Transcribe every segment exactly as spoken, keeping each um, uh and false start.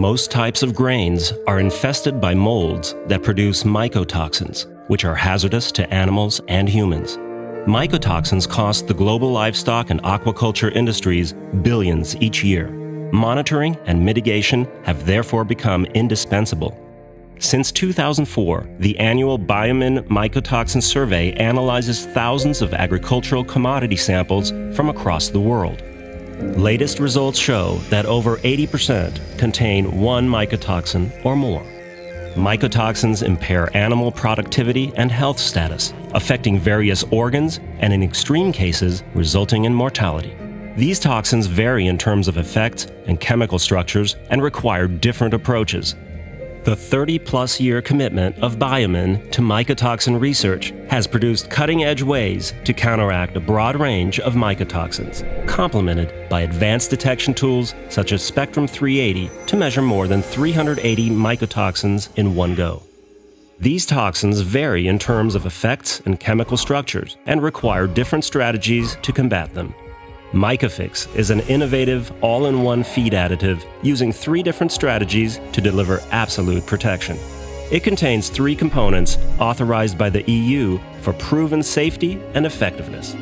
Most types of grains are infested by molds that produce mycotoxins, which are hazardous to animals and humans. Mycotoxins cost the global livestock and aquaculture industries billions each year. Monitoring and mitigation have therefore become indispensable. Since two thousand four, the annual Biomin MyCoTOXIN survey analyzes thousands of agricultural commodity samples from across the world. Latest results show that over eighty percent contain one mycotoxin or more. Mycotoxins impair animal productivity and health status, affecting various organs and, in extreme cases, resulting in mortality. These toxins vary in terms of effects and chemical structures and require different approaches. The thirty-plus year commitment of Biomin to mycotoxin research has produced cutting-edge ways to counteract a broad range of mycotoxins, complemented by advanced detection tools such as Spectrum three eighty to measure more than three hundred eighty mycotoxins in one go. These toxins vary in terms of effects and chemical structures and require different strategies to combat them. Mycofix is an innovative, all-in-one feed additive using three different strategies to deliver absolute protection. It contains three components authorized by the E U for proven safety and effectiveness.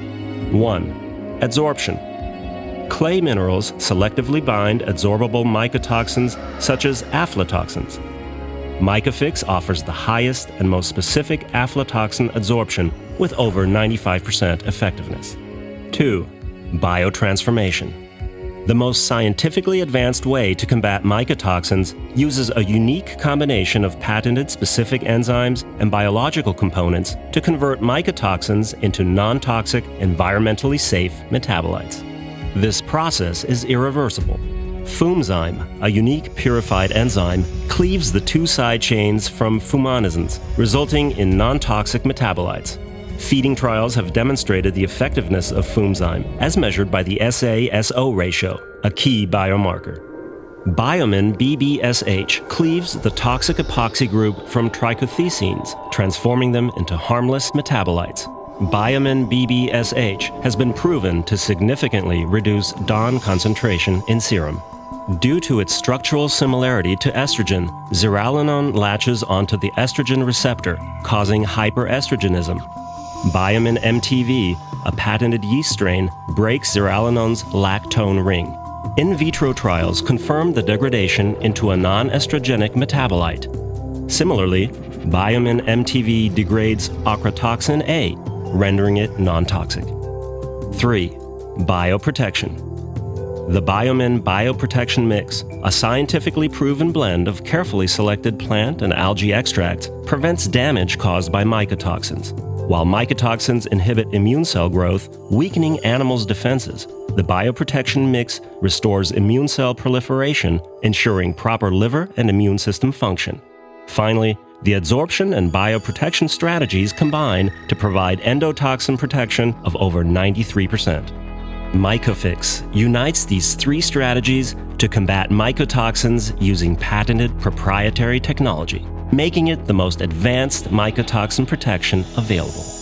one. Adsorption. Clay minerals selectively bind adsorbable mycotoxins such as aflatoxins. Mycofix offers the highest and most specific aflatoxin adsorption with over ninety-five percent effectiveness. two. Biotransformation. The most scientifically advanced way to combat mycotoxins uses a unique combination of patented specific enzymes and biological components to convert mycotoxins into non-toxic, environmentally safe metabolites. This process is irreversible. Fumzyme, a unique purified enzyme, cleaves the two side chains from fumonisins, resulting in non-toxic metabolites. Feeding trials have demonstrated the effectiveness of fumzyme as measured by the S A S O ratio, a key biomarker. Biomin B B S H cleaves the toxic epoxy group from trichothecenes, transforming them into harmless metabolites. Biomin B B S H has been proven to significantly reduce D O N concentration in serum. Due to its structural similarity to estrogen, zearalenone latches onto the estrogen receptor, causing hyperestrogenism. Biomin M T V, a patented yeast strain, breaks zearalenone's lactone ring. In vitro trials confirm the degradation into a non-estrogenic metabolite. Similarly, Biomin M T V degrades ochratoxin A, rendering it non-toxic. three. Bioprotection. The Biomin Bioprotection Mix, a scientifically proven blend of carefully selected plant and algae extracts, prevents damage caused by mycotoxins. While mycotoxins inhibit immune cell growth, weakening animals' defenses, the bioprotection mix restores immune cell proliferation, ensuring proper liver and immune system function. Finally, the adsorption and bioprotection strategies combine to provide endotoxin protection of over ninety-three percent. Mycofix unites these three strategies to combat mycotoxins using patented proprietary technology, making it the most advanced mycotoxin protection available.